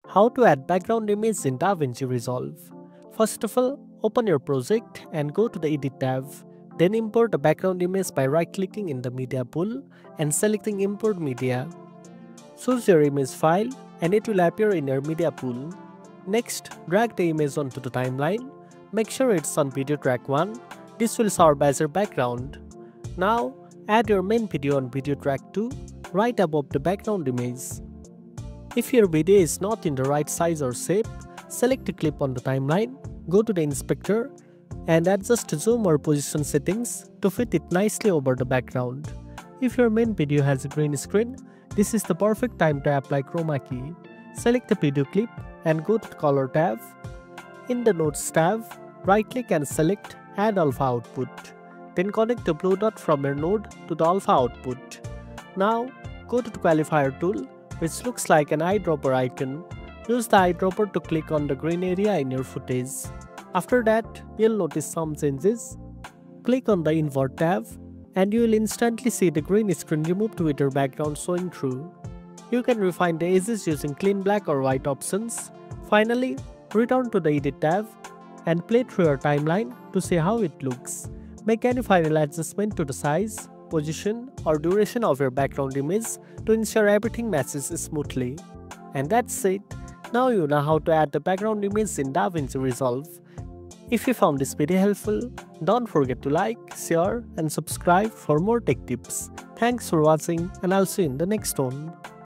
How to add background image in DaVinci Resolve. First of all, open your project and go to the Edit tab. Then import a background image by right-clicking in the Media pool and selecting Import Media. Choose your image file and it will appear in your Media pool. Next, drag the image onto the timeline. Make sure it's on video track 1. This will serve as your background. Now, add your main video on video track 2 right above the background image. If your video is not in the right size or shape, select a clip on the timeline, go to the inspector, and adjust zoom or position settings to fit it nicely over the background. If your main video has a green screen, this is the perfect time to apply chroma key. Select the video clip and go to the color tab. In the notes tab, right-click and select Add Alpha Output. Then connect the blue dot from your node to the alpha output. Now, go to the qualifier tool, which looks like an eyedropper icon. Use the eyedropper to click on the green area in your footage. After that, you'll notice some changes. Click on the Invert tab, and you will instantly see the green screen removed with your background showing through. You can refine the edges using clean black or white options. Finally, return to the Edit tab and play through your timeline to see how it looks. Make any final adjustment to the size, position, or duration of your background image to ensure everything matches smoothly. And that's it. Now you know how to add the background image in DaVinci Resolve. If you found this video helpful, don't forget to like, share, and subscribe for more tech tips. Thanks for watching, and I'll see you in the next one.